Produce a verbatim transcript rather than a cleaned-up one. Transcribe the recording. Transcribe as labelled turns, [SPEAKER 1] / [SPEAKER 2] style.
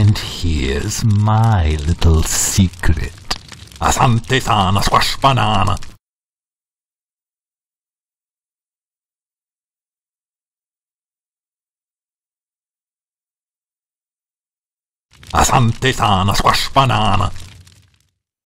[SPEAKER 1] And here's my little secret. Asante sana squash banana. Asante sana squash banana.